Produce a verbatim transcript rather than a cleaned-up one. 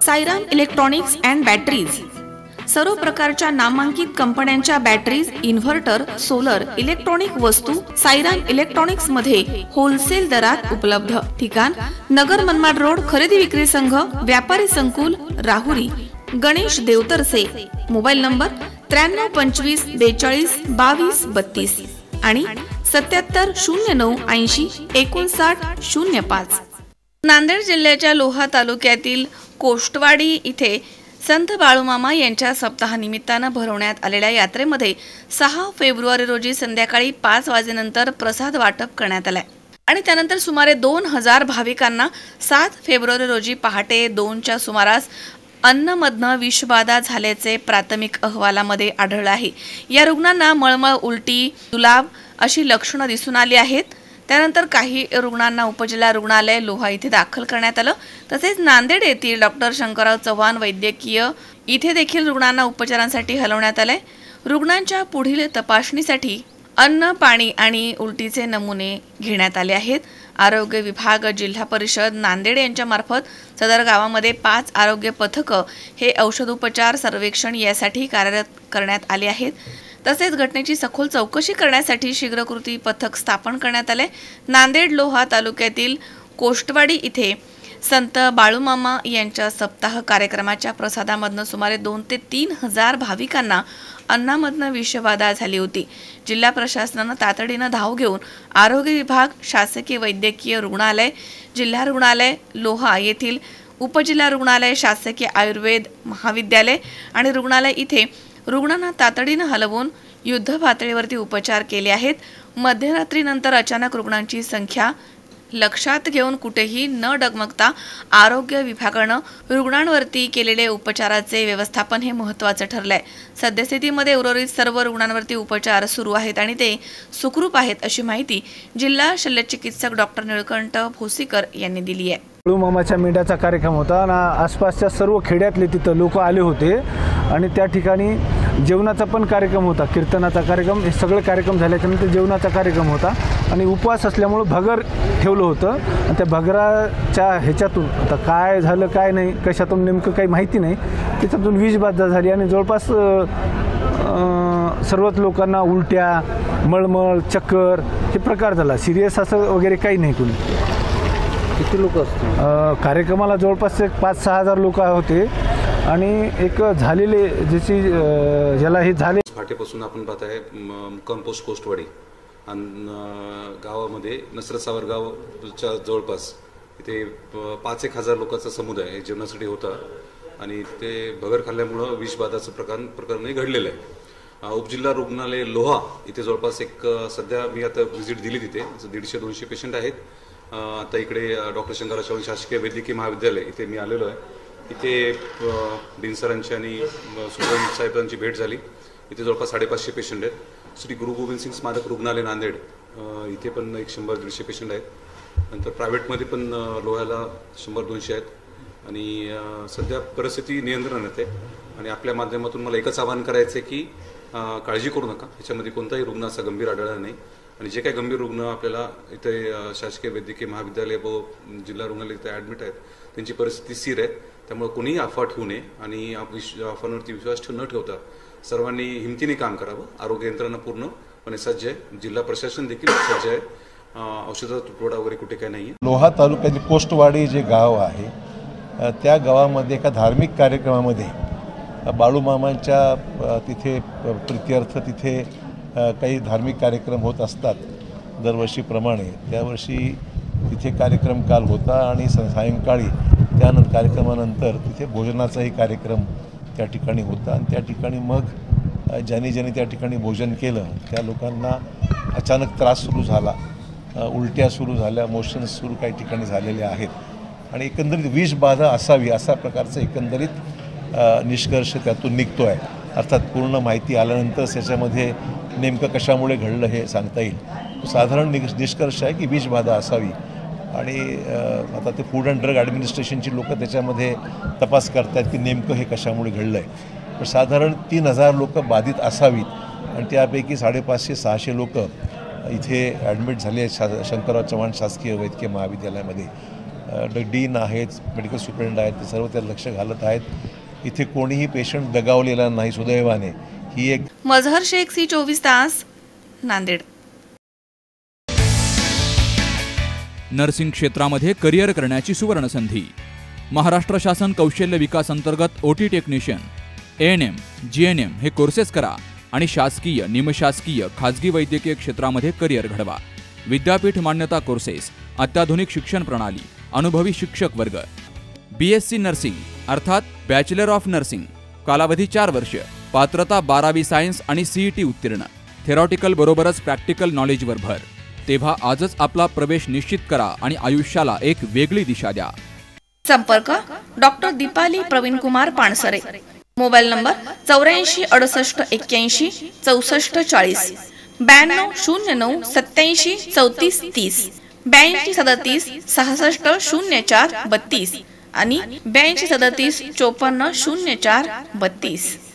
Sairam electronics and batteries सर्व प्रकारच्या नामांकित कंपन्यांच्या बॅटरीज, इन्व्हर्टर, सोलर, इलेक्ट्रॉनिक वस्तू साईराम इलेक्ट्रॉनिक्स मध्ये होलसेल दरात उपलब्ध। ठिकाण नगर मनमाड रोड, खरेदी विक्री संघ, व्यापारी संकुल, राहुरी। गणेश देवतरसे। मोबाईल नंबर त्र्याण्णव पंचवीस बेचाळीस बावीस बत्तीस आणि सत्याहत्तर शून्य नऊ ऐंशी एकोणसाठ शून्य पाच। नांदेड जिल्ह्याच्या लोहा तालुक्यातील कोष्टवाडी इथे संत बाळूमामा यांच्या सप्ताहानिमित्तानं भरवण्यात आलेल्या यात्रेमध्ये सहा फेब्रुवारी रोजी संध्याकाळी पाच वाजेनंतर प्रसाद वाटप करण्यात आलाय आणि त्यानंतर सुमारे दोन हजार भाविकांना सात फेब्रुवारी रोजी पहाटे दोनच्या सुमारास अन्नमधनं विषबाधा झाल्याचे प्राथमिक अहवालामध्ये आढळलं आहे। या रुग्णांना मळमळ, उलटी, जुलाब अशी लक्षणं दिसून आली आहेत। त्यानंतर काही रुग्णांना उपजिल्हा रुग्णालय लोहा इथे दाखल करण्यात आलं। तसेच नांदेड येथील डॉक्टर शंकरराव चव्हाण वैद्यकीय इथे देखील रुग्णांना उपचारांसाठी हलवण्यात आले। रुग्णांच्या पुढील तपासणीसाठी अन्न, पाणी आणि उलटीचे नमुने घेण्यात आले आहेत। आरोग्य विभाग, जिल्हा परिषद नांदेड यांच्या मार्फत सदर गावामध्ये पाच आरोग्य पथकं हे औषधोपचार सर्वेक्षण यासाठी कार्यरत करण्यात आले आहेत। तसेच घटनेची सखोल चौकशी करण्यासाठी शीघ्र कृती पथक स्थापन करण्यात आले। नांदेड लोहा तालुक्यातील कोष्टवाडी इथे संत बाळूमामा यांच्या सप्ताह कार्यक्रमाच्या प्रसादामधनं सुमारे दोन ते तीन हजार भाविकांना अन्नामधनं विषबाधा झाली होती। जिल्हा प्रशासनानं तातडीनं धाव घेऊन आरोग्य विभाग, शासकीय वैद्यकीय रुग्णालय, जिल्हा रुग्णालय लोहा येथील उपजिल्हा रुग्णालय, शासकीय आयुर्वेद महाविद्यालय आणि रुग्णालय इथे रुग्णांना तातडीनं हलवून युद्ध पातळीवरती उपचार केले आहेत। मध्यरात्रीनंतर अचानक रुग्णांची संख्या लक्षात घेऊन कुठेही न डगमगता आरोग्य विभागानं रुग्णांवरती केलेले उपचाराचे व्यवस्थापन हे महत्त्वाचं ठरलंय। सद्यस्थितीमध्ये उर्वरित सर्व रुग्णांवरती उपचार सुरू आहेत आणि ते सुखरूप आहेत अशी माहिती जिल्हा शल्यचिकित्सक डॉक्टर निळकंठ भोसीकर यांनी दिली आहे। बाळूमामाच्या मेंढ्याचा कार्यक्रम होता आणि आसपासच्या सर्व खेड्यातले तिथं लोक आले होते आणि त्या ठिकाणी जेवणाचा पण कार्यक्रम होता, कीर्तनाचा कार्यक्रम, हे सगळे कार्यक्रम झाल्याच्यानंतर जेवणाचा कार्यक्रम होता आणि उपवास असल्यामुळं भगर ठेवलं होतं आणि त्या भगराच्या ह्याच्यातून आता काय झालं काय नाही कशातून नेमकं काही माहिती नाही, त्याच्यातून विषबाधा झाली आणि जवळपास सर्वच लोकांना उलट्या, मळमळ, चक्कर हे प्रकार झाला। सिरियस असं वगैरे काही नाही कुणी। किती लोक असतील कार्यक्रमाला? जवळपास एक पाच सहा हजार लोक होते आणि एक झालेले ज्याची ज्याला हे झाले फाटेपासून आपण पाहत आहे कंपोस्ट कोष्टवाडी आणि गावामध्ये नसरत सावर गावच्या जवळपास इथे पाच एक हजार लोकांचा समुदाय जेवणासाठी होता आणि ते भगर खाल्ल्यामुळं विषबाधाचं प्रकार प्रकरणही घडलेलं आहे। उपजिल्हा रुग्णालय लोहा इथे जवळपास एक सध्या मी आता व्हिजिट दिली तिथे दीडशे दोनशे पेशंट आहेत। आता इकडे डॉक्टर शंकरराव चव्हाण शासकीय वैद्यकीय महाविद्यालय इथे मी आलेलो आहे। इथे डीन सरांची आणि सुब्रमण्य साहेबांची भेट झाली। इथे जवळपास साडेपाचशे पेशंट आहेत। श्री गुरु गोविंद सिंग स्मारक रुग्णालय नांदेड इथे पण एक शंभर दीडशे पेशंट आहेत। नंतर प्रायव्हेटमध्ये पण लोह्याला शंभर दोनशे आहेत आणि सध्या परिस्थिती नियंत्रणात आहे आणि आपल्या माध्यमातून मला एकच आवाहन करायचं आहे की काळजी करू नका, ह्याच्यामध्ये कोणताही रुग्ण असा गंभीर आढळला नाही आणि जे काही गंभीर रुग्ण आपल्याला इथे शासकीय वैद्यकीय महाविद्यालय व जिल्हा रुग्णालय इथे ॲडमिट आहेत त्यांची परिस्थिती स्थिर आहे। त्यामुळे कोणीही अफवा ठेवू नये आणि अफवांवरती विश्वास ठेवून न ठेवता सर्वांनी हिमतीने काम करावं। आरोग्य यंत्रणा पूर्णपणे सज्ज आहे, जिल्हा प्रशासन देखील सज्ज आहे, औषधाचा तुटवडा वगैरे कुठे काही नाही आहे। लोहा तालुक्यातील कोष्टवाडी जे गाव आहे त्या गावामध्ये एका धार्मिक कार्यक्रमामध्ये बाळूमामांच्या तिथे प्रीत्यर्थ तिथे काही धार्मिक कार्यक्रम होत असतात दरवर्षीप्रमाणे। त्यावर्षी तिथे कार्यक्रम काल होता आणि सायंकाळी त्यानंतर कार्यक्रमानंतर तिथे भोजनाचाही कार्यक्रम त्या ठिकाणी होता आणि त्या ठिकाणी मग ज्यांनी ज्यांनी त्या ठिकाणी भोजन केलं त्या लोकांना अचानक त्रास सुरू झाला, उलट्या सुरू झाल्या, मोशन्स सुरू काही ठिकाणी झालेले आहेत आणि एकंदरीत विषबाधा असावी असा प्रकारचा एकंदरीत निष्कर्ष त्यातून निघतो आहे। अर्थात पूर्ण माहिती आल्यानंतर त्याच्यामध्ये नेमकं कशामुळे घडलं हे सांगता येईल। साधारण निष निष्कर्ष आहे की विषबाधा असावी आणि आता ते फूड अँड ड्रग ॲडमिनिस्ट्रेशनची लोक त्याच्यामध्ये तपास करतात की नेमकं हे कशामुळे घडलं आहे। पण साधारण तीन हजार लोक बाधित असावीत आणि त्यापैकी साडेपाचशे सहाशे लोक इथे ॲडमिट झाले शंकरराव चव्हाण शासकीय वैद्यकीय महाविद्यालयामध्ये। डीन आहेत, मेडिकल सुप्रिंट आहेत, ते सर्व त्यात लक्ष घालत आहेत. इथे कोणीही पेशंट दगावलेला नाही सुदैवाने. ही एक मजहर शेख, सी चोवीस तास, नांदेड. नर्सिंग क्षेत्रामध्ये करिअर करण्याची सुवर्ण संधी. महाराष्ट्र शासन कौशल्य विकास अंतर्गत OT technician, A N M, G N M हे कोर्सेस करा आणि शासकीय, निमशासकीय, खाजगी वैद्यकीय क्षेत्रामध्ये करिअर घडवा. विद्यापीठ मान्यता कोर्सेस, अत्याधुनिक शिक्षण प्रणाली, अनुभवी शिक्षक वर्ग. बी एस सी नर्सिंग अर्थात बॅचलर ऑफ नर्सिंग, कालावधी चार वर्ष, पात्रता बारावी सायन्स आणि सीईटी उत्तीर्ण. थेरॉटिकल बरोबरच प्रॅक्टिकल नॉलेजवर भर. तेव्हा आजच आपला प्रवेश निश्चित करा आणि आयुष्याला एक वेगळी दिशा द्या. संपर्क doctor Deepali Pravin Kumar Pansare. Mobile number चौऱ्याऐंशी अडुसष्ट एक्क्याऐंशी चौसष्ट चाळीस, ब्याण्णव शून्य नऊ सत्याऐंशी चौतीस तीस, ब्याऐंशी सदतीस सहासष्ट शून्य चार बत्तीस आणि ब्याऐंशी सदतीस चोपन्न शून्य चार बत्तीस.